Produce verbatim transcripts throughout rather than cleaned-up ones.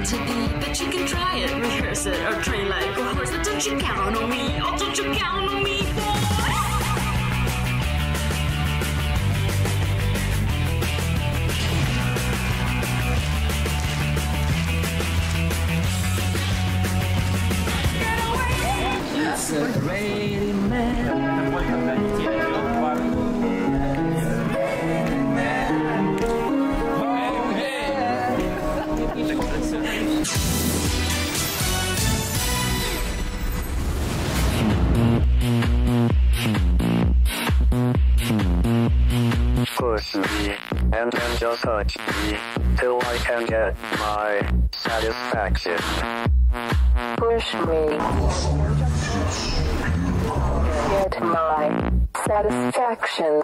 meant to be, but you can try it, rehearse it, or train like a horse. But don't you count on me, oh, don't you count on me, boy. It's a great man. Push me, and then just touch me, till I can get my satisfaction. Push me, get my satisfaction.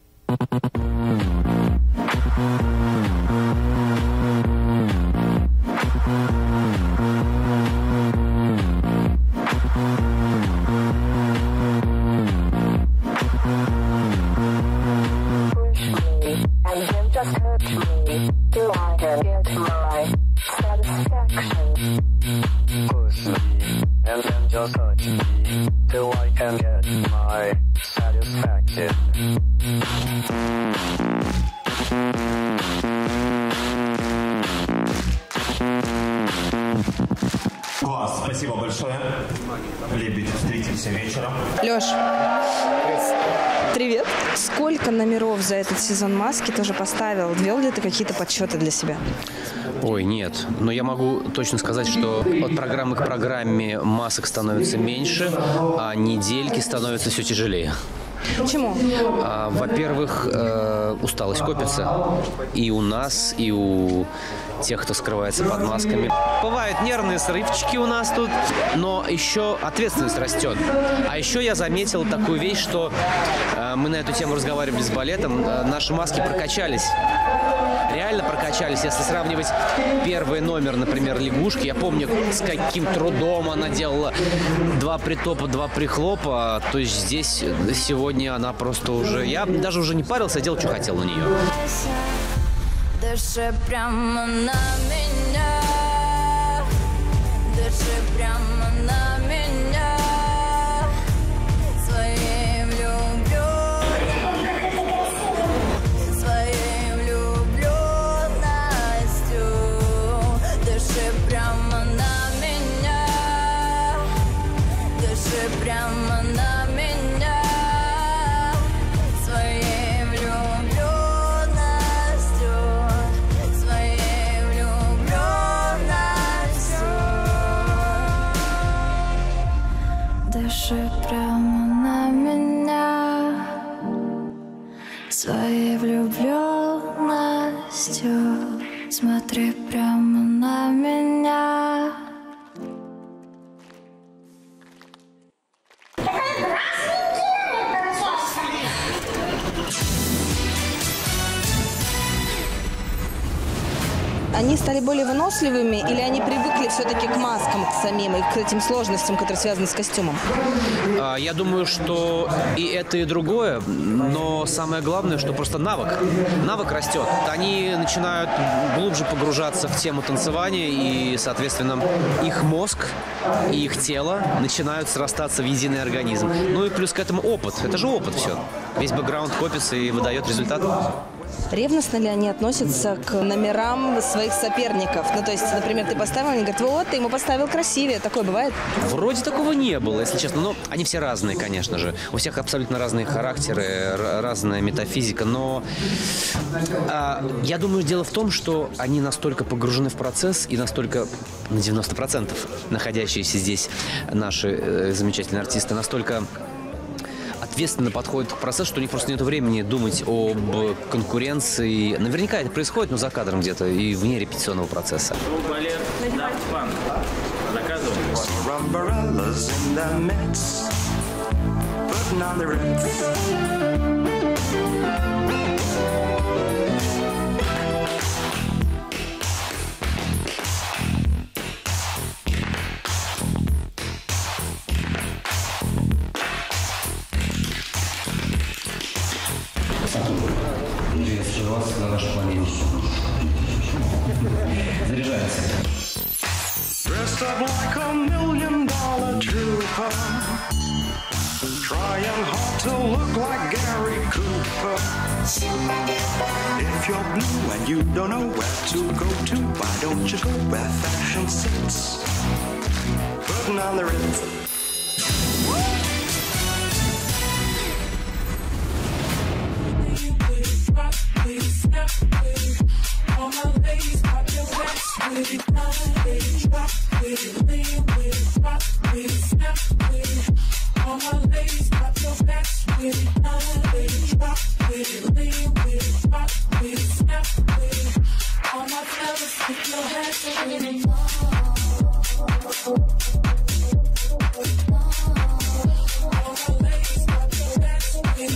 Just hurt me, till I can get my satisfaction. Push me, and then just touch me, till I can get my satisfaction. Класс, спасибо большое. Лебедь, встретимся вечером. Лёш, привет. Сколько номеров за этот сезон «Маски» тоже поставил? Ввел ли ты какие-то подсчеты для себя? Ой, нет. Но я могу точно сказать, что от программы к программе масок становится меньше, а недельки становятся все тяжелее. Почему? А, во-первых, э, усталость копится и у нас, и у тех, кто скрывается под масками. Бывают нервные срывчики у нас тут, но еще ответственность растет. А еще я заметил такую вещь, что э, мы на эту тему разговаривали с балетом, э, наши маски прокачались. Реально прокачались. Если сравнивать первый номер, например, «Лягушки», я помню, с каким трудом она делала два притопа, два прихлопа. То есть здесь сегодня она просто уже... Я даже уже не парился, делал, что хотел на нее. Дыши прямо на меня, дыши прямо на меня, своей влюблю, своей влюблю Настю. Дыши прямо на меня, дыши прямо на меня, своей влюблю Настю. Дыши прямо на меня, своей влюбленностью. Смотри прямо на меня. Они стали более выносливыми или они привыкли все-таки к маскам, к самим, и к этим сложностям, которые связаны с костюмом? Я думаю, что и это, и другое, но самое главное, что просто навык. Навык растет. Они начинают глубже погружаться в тему танцевания, и, соответственно, их мозг и их тело начинают срастаться в единый организм. Ну и плюс к этому опыт. Это же опыт все. Весь бэкграунд копится и выдает результат. Ревностно ли они относятся к номерам своих соперников? Ну, то есть, например, ты поставил, они говорят, вот, ты ему поставил красивее. Такое бывает? Вроде такого не было, если честно. Но они все разные, конечно же. У всех абсолютно разные характеры, разная метафизика. Но а, я думаю, дело в том, что они настолько погружены в процесс и настолько, на девяносто процентов находящиеся здесь наши э, замечательные артисты, настолько ответственно подходит к процессу, что у них просто нет времени думать об конкуренции. Наверняка это происходит, но за кадром где-то и вне репетиционного процесса. Балет Daft Punk. Заказываем. Приветствую вас на нашей планете. Заряжаемся. up like a million dollar trooper, trying hard to look like Gary Cooper. If you're blue and you don't know where to go to, why don't you go where fashion sits? Putting on the Ritz. All my ladies, pop your backs with it, down with it, drop with it, lean with it, rock with it, snap with it. All my ladies, pop your backs with it, down with it, drop with it, lean with it, rock with it, snap with it. All my fellas, put your hands up in it. All my ladies, pop your backs with it.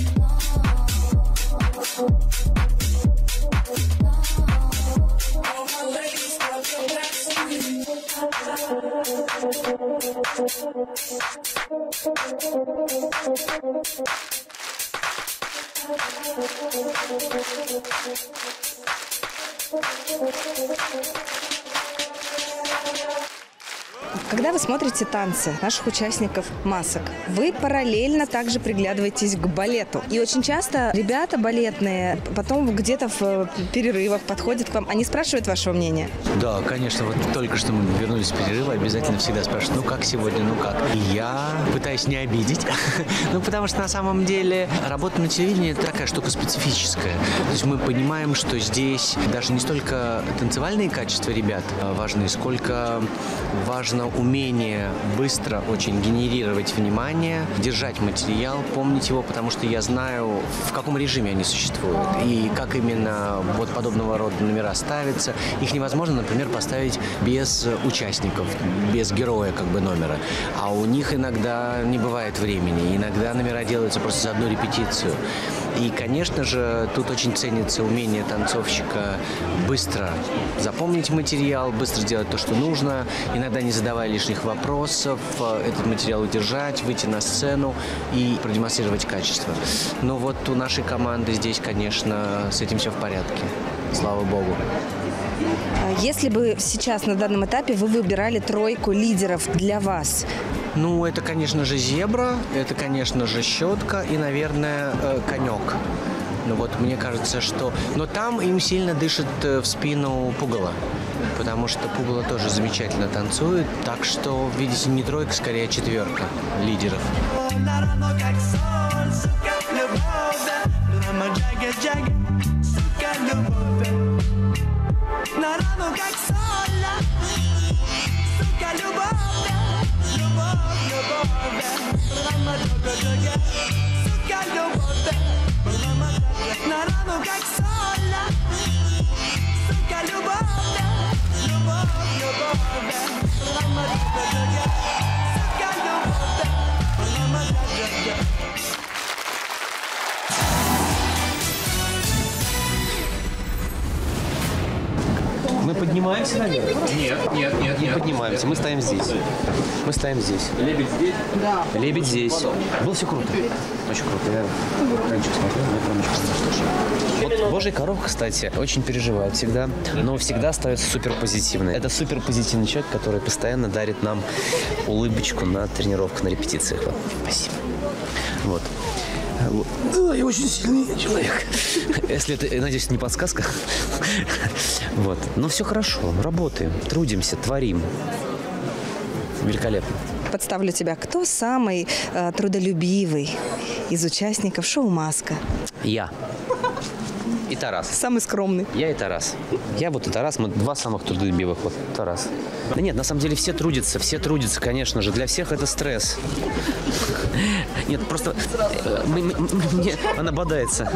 Когда вы смотрите танцы наших участников масок, вы параллельно также приглядываетесь к балету. И очень часто ребята балетные потом где-то в перерывах подходят к вам. Они спрашивают вашего мнения? Да, конечно. Вот только что мы вернулись с перерыва, обязательно всегда спрашивают, ну как сегодня, ну как? И я пытаюсь не обидеть, ну потому что на самом деле работа на телевидении – это такая штука специфическая. То есть мы понимаем, что здесь даже не столько танцевальные качества ребят важны, сколько важно умение быстро очень генерировать внимание, держать материал, помнить его, потому что я знаю, в каком режиме они существуют и как именно вот подобного рода номера ставятся. Их невозможно, например, поставить без участников, без героя как бы номера. А у них иногда не бывает времени, иногда номера делаются просто за одну репетицию. И, конечно же, тут очень ценится умение танцовщика быстро запомнить материал, быстро сделать то, что нужно, иногда не задавая лишних вопросов, этот материал удержать, выйти на сцену и продемонстрировать качество. Но вот у нашей команды здесь, конечно, с этим все в порядке. Слава богу. Если бы сейчас на данном этапе вы выбирали тройку лидеров для вас? Ну, это, конечно же, зебра, это, конечно же, щетка и, наверное, конек. Ну вот, мне кажется, что... Но там им сильно дышит в спину пугало, потому что пугало тоже замечательно танцует. Так что, видите, не тройка, скорее четверка лидеров. Мы поднимаемся наверх? Нет, нет, нет, Не нет. поднимаемся, мы стоим здесь. Мы стоим здесь. Лебедь здесь? Да. Лебедь здесь. Было все круто. Очень круто. Я раньше смотрел, мне прям очень понравилось. Вот Божья коровка, кстати, очень переживает всегда, но всегда остается супер позитивной. Это супер позитивный человек, который постоянно дарит нам улыбочку на тренировках, на репетициях. Вот. Спасибо. Вот. Вот. Да, я очень сильный человек. Если это, я надеюсь, не подсказка. Вот. Но все хорошо. Работаем, трудимся, творим. Великолепно. Подставлю тебя. Кто самый э, трудолюбивый из участников шоу «Маска»? Я. И Тарас. Самый скромный. Я и Тарас. Я вот и Тарас, мы два самых трудолюбивых. Вот Тарас. Да нет, на самом деле все трудятся, все трудятся, конечно же. Для всех это стресс. Нет, просто э, мы, мы, мне она бодается.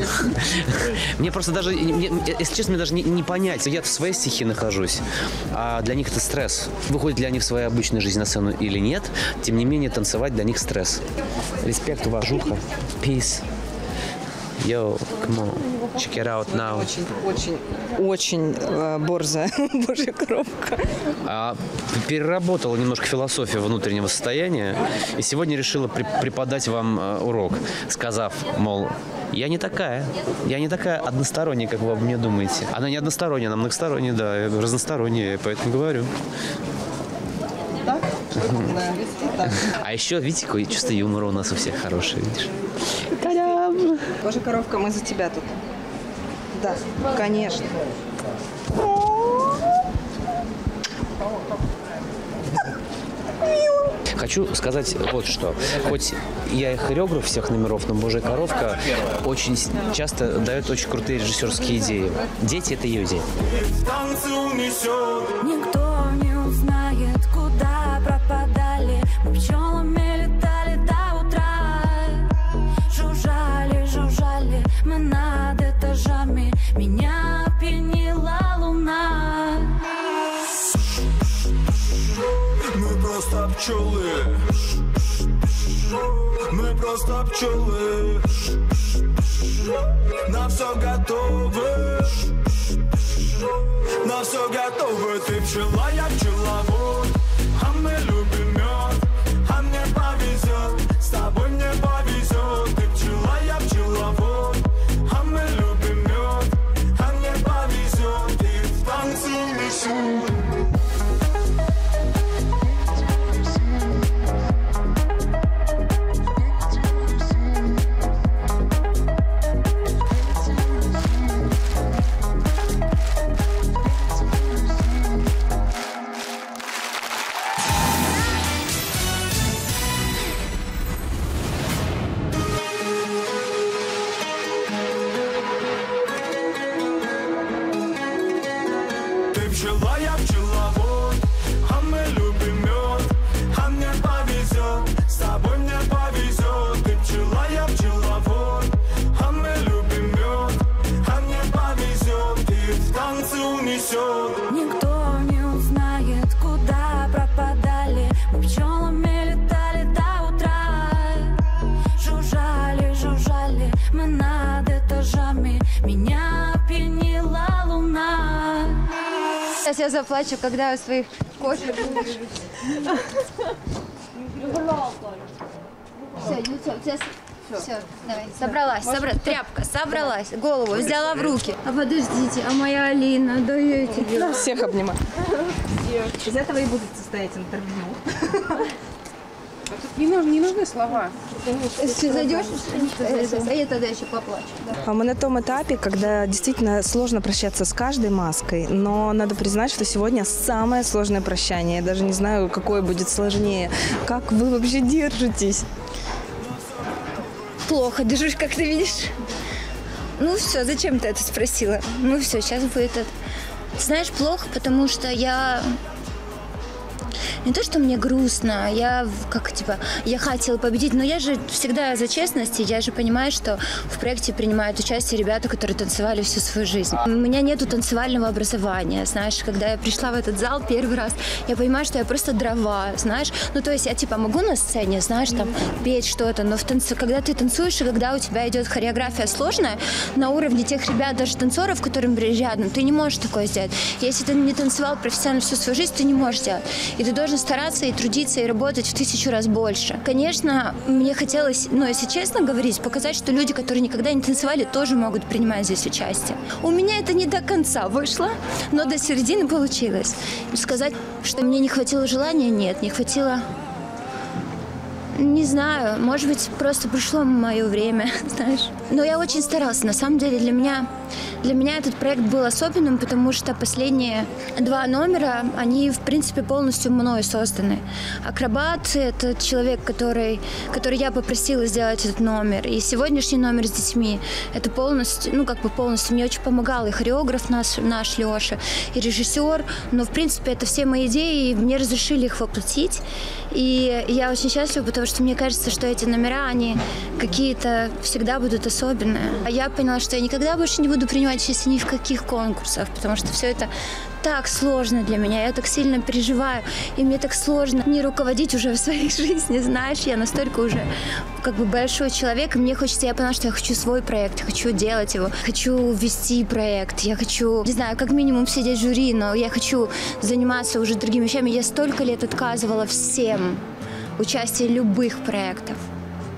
Мне просто даже, мне, если честно, мне даже не, не понять. Я в своей стихии нахожусь, а для них это стресс. Выходит ли они в своей обычной жизни на сцену или нет, тем не менее танцевать для них стресс. Респект, уважуха, peace. Yo, come on, check it out now. Очень, очень, очень э, борзая Божья коровка. А, переработала немножко философию внутреннего состояния и сегодня решила при, преподать вам э, урок, сказав, мол, я не такая, я не такая односторонняя, как вы обо мне думаете. Она не односторонняя, она многосторонняя, да, разносторонняя, я поэтому говорю. А еще, видите, какое чувство юмора у нас у всех хорошее, видишь? Боже, коровка, мы за тебя тут. Да, конечно. Хочу сказать вот что. Хоть я и хореограф всех номеров, но Божья коровка очень часто дает очень крутые режиссерские идеи. Дети — это ее идеи. Никто не узнает, куда пропадали. Мы пчелами летали до утра. Жужжали, жужжали мы над этажами. Меня опьянила луна. Мы просто пчелы. Мы просто пчелы. На все готовы. На все готовы. Ты пчела, я пчеловод. А мы любим мед. А мне повезет. С тобой мне повезет. Ты пчела, я пчеловод. А мы любим мед. А мне повезет. И в танце несут. Пчела, я пчеловод, а мы любим мед, а мне повезет, с тобой мне повезет. Ты пчела, я пчеловод, а мы любим мед, а мне повезет, и в танце унесет. Никто не узнает, куда пропадали. Мы пчелами летали до утра. Жужжали, жужжали мы над этажами. Меня опьянила луна. Сейчас я заплачу, когда у своих кошек. Все, сейчас. Все, давай. Собралась, собралась. Тряпка, собралась. Голову взяла в руки. А подождите, а моя Алина, да я эти дела. Всех обнимаю. Из этого и будет состоять интервью. Не нужны, не нужны слова. Если зайдешь, а я тогда еще поплачу. Да. Мы на том этапе, когда действительно сложно прощаться с каждой маской, но надо признать, что сегодня самое сложное прощание. Я даже не знаю, какое будет сложнее. Как вы вообще держитесь? Плохо держусь, как ты видишь. Ну все, зачем ты это спросила? Ну все, сейчас будет это. Знаешь, плохо, потому что я... Не то, что мне грустно, я как типа, я хотела победить, но я же всегда за честность, и я же понимаю, что в проекте принимают участие ребята, которые танцевали всю свою жизнь. У меня нету танцевального образования, знаешь, когда я пришла в этот зал первый раз, я понимаю, что я просто дрова, знаешь, ну то есть я типа могу на сцене, знаешь, там петь что-то, но в танце, когда ты танцуешь и когда у тебя идет хореография сложная, на уровне тех ребят, даже танцоров, которым рядом, ты не можешь такое сделать. Если ты не танцевал профессионально всю свою жизнь, ты не можешь делать. И ты должен стараться и трудиться, и работать в тысячу раз больше. Конечно, мне хотелось, ну, если честно говорить, показать, что люди, которые никогда не танцевали, тоже могут принимать здесь участие. У меня это не до конца вышло, но до середины получилось. Сказать, что мне не хватило желания, нет, не хватило... Не знаю, может быть, просто пришло мое время, знаешь. Но я очень старалась. На самом деле для меня, для меня этот проект был особенным, потому что последние два номера, они, в принципе, полностью мной созданы. Акробат — это человек, который, который я попросила сделать этот номер. И сегодняшний номер с детьми — это полностью, ну, как бы полностью мне очень помогал и хореограф наш, наш Леша, и режиссер. Но, в принципе, это все мои идеи, и мне разрешили их воплотить. И я очень счастлива, потому что мне кажется, что эти номера, они какие-то всегда будут особенные. А я поняла, что я никогда больше не буду принимать участие ни в каких конкурсах, потому что все это так сложно для меня, я так сильно переживаю, и мне так сложно не руководить уже в своей жизни, знаешь, я настолько уже как бы большой человек, и мне хочется, я поняла, что я хочу свой проект, я хочу делать его, хочу вести проект, я хочу, не знаю, как минимум сидеть в жюри, но я хочу заниматься уже другими вещами. Я столько лет отказывала всем участие любых проектов.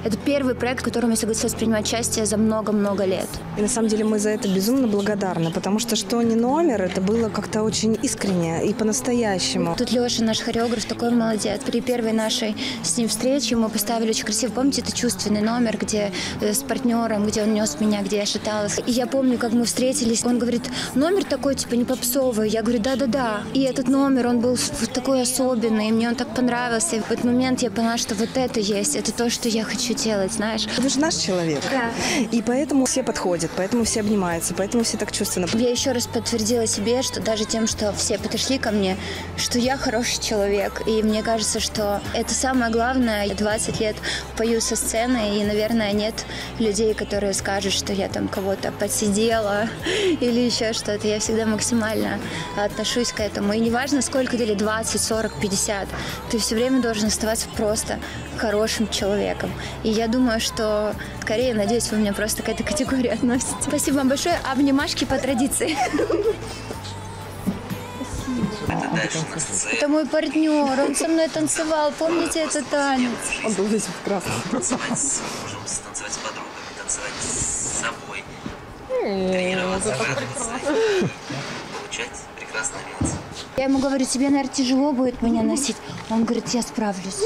Это первый проект, в котором я согласилась принимать участие за много-много лет. И на самом деле мы за это безумно благодарны, потому что что не номер, это было как-то очень искренне и по-настоящему. Тут Леша, наш хореограф, такой молодец. При первой нашей с ним встрече мы поставили очень красиво. Помните, это чувственный номер, где с партнером, где он нес меня, где я шаталась. И я помню, как мы встретились. Он говорит, номер такой, типа, не попсовый. Я говорю, да-да-да. И этот номер, он был такой особенный, и мне он так понравился. И в этот момент я поняла, что вот это есть, это то, что я хочу делать, знаешь. Это же наш человек. Да. И поэтому все подходят, поэтому все обнимаются, поэтому все так чувственно. Я еще раз подтвердила себе, что даже тем, что все подошли ко мне, что я хороший человек. И мне кажется, что это самое главное. Я двадцать лет пою со сцены, и, наверное, нет людей, которые скажут, что я там кого-то подсидела или еще что-то. Я всегда максимально отношусь к этому. И неважно, сколько тебе, двадцать, сорок, пятьдесят, ты все время должен оставаться просто хорошим человеком. И я думаю, что скорее, надеюсь, вы меня просто к этой категории относите. Спасибо вам большое. Обнимашки по традиции. Это дальше на сцене. Это мой партнер, он со мной танцевал. Помните этот танец? Он был весь в красном. Танцевать с мужем, танцевать с подругами, танцевать с собой. Тренироваться, радоваться и получать прекрасный венец. Я ему говорю, тебе, наверное, тяжело будет меня носить. Он говорит, я справлюсь.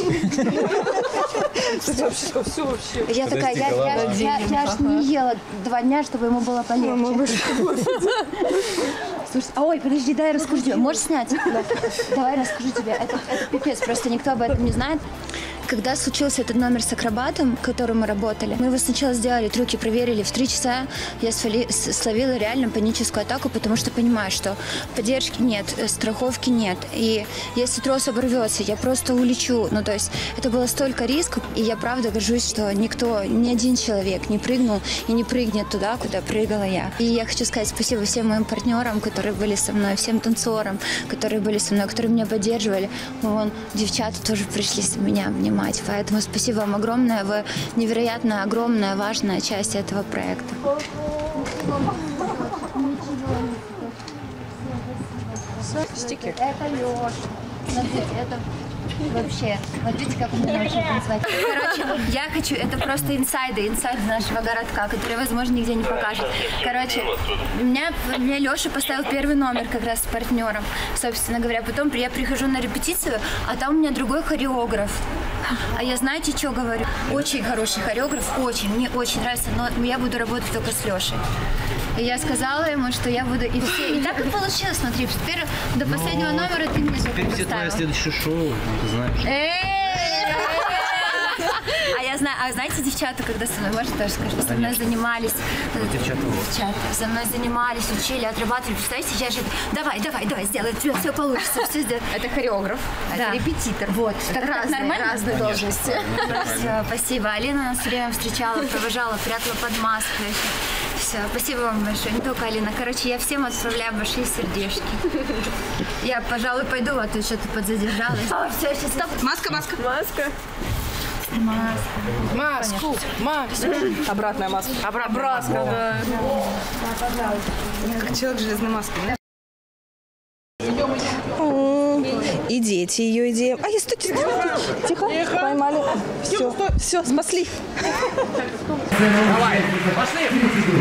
Я такая, я, я, я, я аж не ела два дня, чтобы ему было полегче. Слушай, а ой, подожди, дай я расскажу тебе. Можешь снять? Да. Давай расскажу тебе. Это, это пипец, просто никто об этом не знает. Когда случился этот номер с акробатом, в котором мы работали, мы его сначала сделали, трюки проверили. В три часа я свали, словила реально паническую атаку, потому что понимаю, что поддержки нет, страховки нет. И если трос оборвется, я просто улечу. Ну, то есть это было столько рисков. И я правда горжусь, что никто, ни один человек не прыгнул и не прыгнет туда, куда прыгала я. И я хочу сказать спасибо всем моим партнерам, которые были со мной, всем танцорам, которые были со мной, которые меня поддерживали. Вон, девчата тоже пришли с меня обнимать. Поэтому спасибо вам огромное. Вы невероятно огромная, важная часть этого проекта. Стикер. Это Леша. Смотрите, это вообще. Смотрите, как он меня очень танцевать. Короче, я хочу, это просто инсайды, инсайды нашего городка, которые, возможно, нигде не покажут. Короче, меня, меня Леша поставил первый номер как раз с партнером, собственно говоря. Потом я прихожу на репетицию, а там у меня другой хореограф. А я, знаете, что говорю? Очень хороший хореограф, очень, мне очень нравится, но я буду работать только с Лешей. И я сказала ему, что я буду и все. И так и получилось, смотри, теперь до последнего номера ты мне все Теперь все твое следующее шоу, ты знаешь. А я знаю, а знаете, девчата, когда со мной, может, тоже скажу, со мной занимались. Девчата. Девчата со мной занимались, учили, отрабатывали. Представляете, я же, давай, давай, давай, сделай, все, все получится, все сделать. Это хореограф, да. Это репетитор. Вот, это так, разные, нормально? разные должности. Все, спасибо. Алина нас все время встречала, провожала, прятала под маской. Все, спасибо вам большое. Не только Алина. Короче, я всем отправляю большие сердечки. Я, пожалуй, пойду, а то что-то подзадержалась. О, все, сейчас, стоп. Маска, маска. Маска. Маска. Маску. Маску. Обратная маска. Обратная маска, да. Как человек с железной маской, да? И дети ее идеи. А я стойте, тихо, тихо, поймали. Все, все, спасли. Давай, пошли.